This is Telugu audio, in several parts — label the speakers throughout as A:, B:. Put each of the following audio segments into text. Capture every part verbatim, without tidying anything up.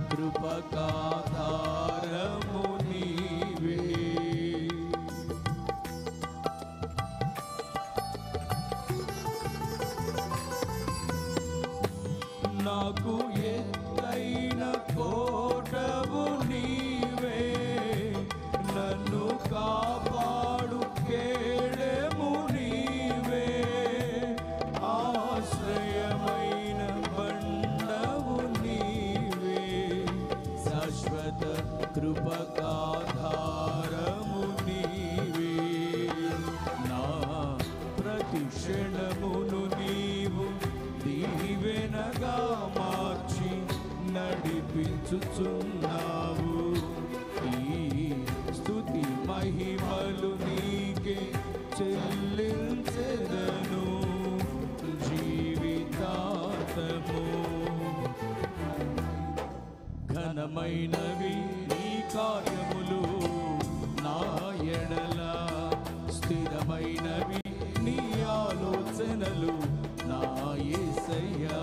A: కృపకాధారము నీవే. నాకు ఎత్తైన కోటవు నీవే, నన్ను కాపాడు కేడెము నీవే. ఆశ్రయమైన బండవు నీవే, శాశ్వత కృపకాధారము నీవే. నా ప్రతి క్షణమును నీవు దీవెనగా మార్చి నడిపించుచున్నావు. ఈ స్తుతి మహిమలు నీకే చెల్లించెదను జీవితాంతము. ఘనమైనవి నీ కార్యములు నా ఎడల, స్థిరమైనవి నీ ఆలోచనలు నా యేసయ్యా.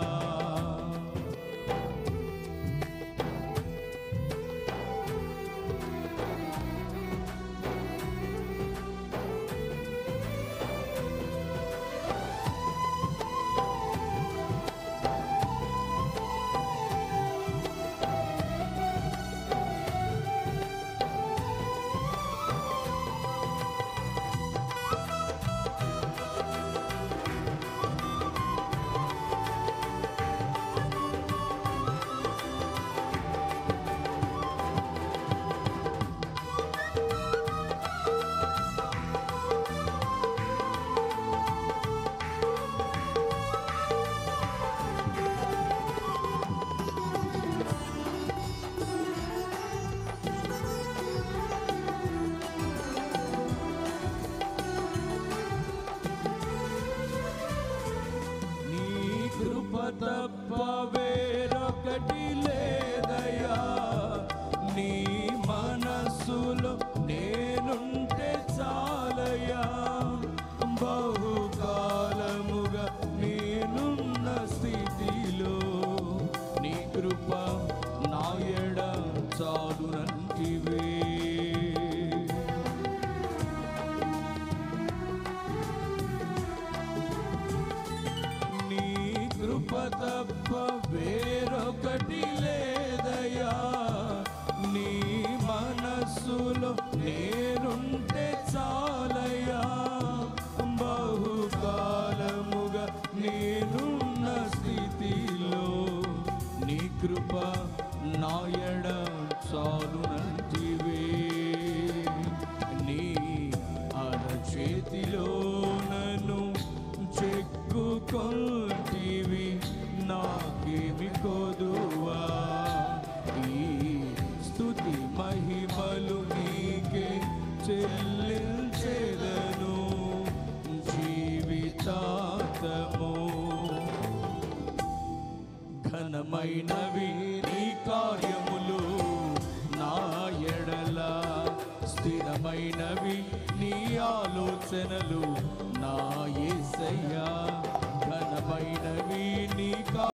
A: కృప తప్ప వేరొకటి లేదయ్యా, నీ మనస్సులో నేనుంటే చాలయ్యా. బహుకాలముగా నేనున్న స్థితిలో నీ కృప నా ఎడ చాలునంటివే. కృప తప్ప వేరొకటి లేదయ్యా, నీ మనస్సులో నేనుంటే చాలయ్యా. బహుకాలముగా నేనున్న స్థితిలో నీ కృప నా ఎడ చాలునంటివే. నీ అరచేతిలో నన్ను చెక్కుకొంటివి, నాకేమి కొదువా. ఈ స్తుతి మహిమలు నీకే చెల్లించెదను జీవితాంతము. ఘనమైనవి నీ కార్యములు నా ఎడల, స్థిరమైనవి నీ ఆలోచనలు నా యేసయ్యా. ఘనమైనవి నీ